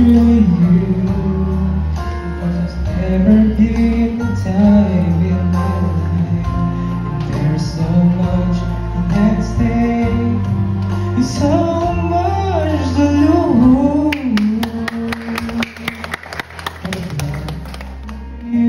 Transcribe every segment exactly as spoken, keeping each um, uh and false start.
you. There's never been a time in my life, and there's so much the next day, and so much to lose. You,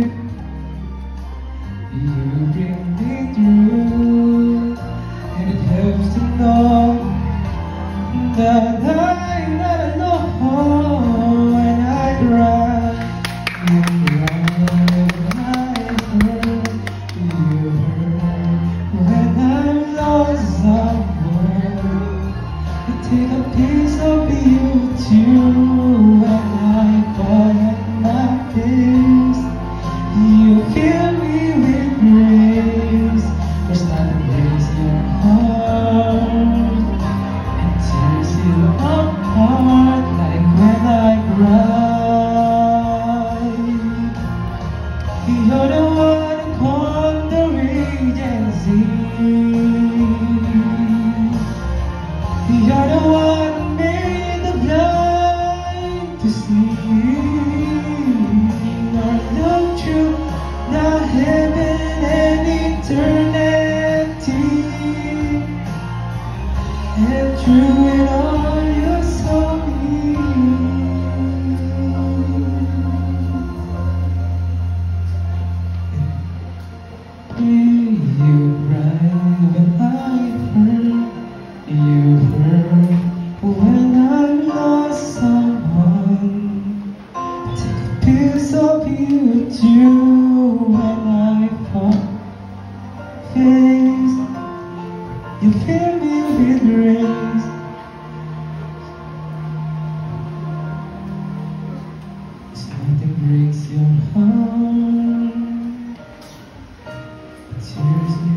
you bring me through, and it helps to know that I'm not alone when I cry. You cry when I hurt. You hurt when I'm lost somewhere. You take a piece of you too when I fall at my face. You fill me with grace. There's nothing breaks your heart and tears you apart like when I cry. You're the one who calmed the raging sea. You're the one who made the blind to see. You're the truth, the heaven and eternity. And through it all you saw me. You cry when I hurt. You hurt when I lost someone. Take a piece of you too when I fall face. You fill me with grace. Something breaks your heart, tears you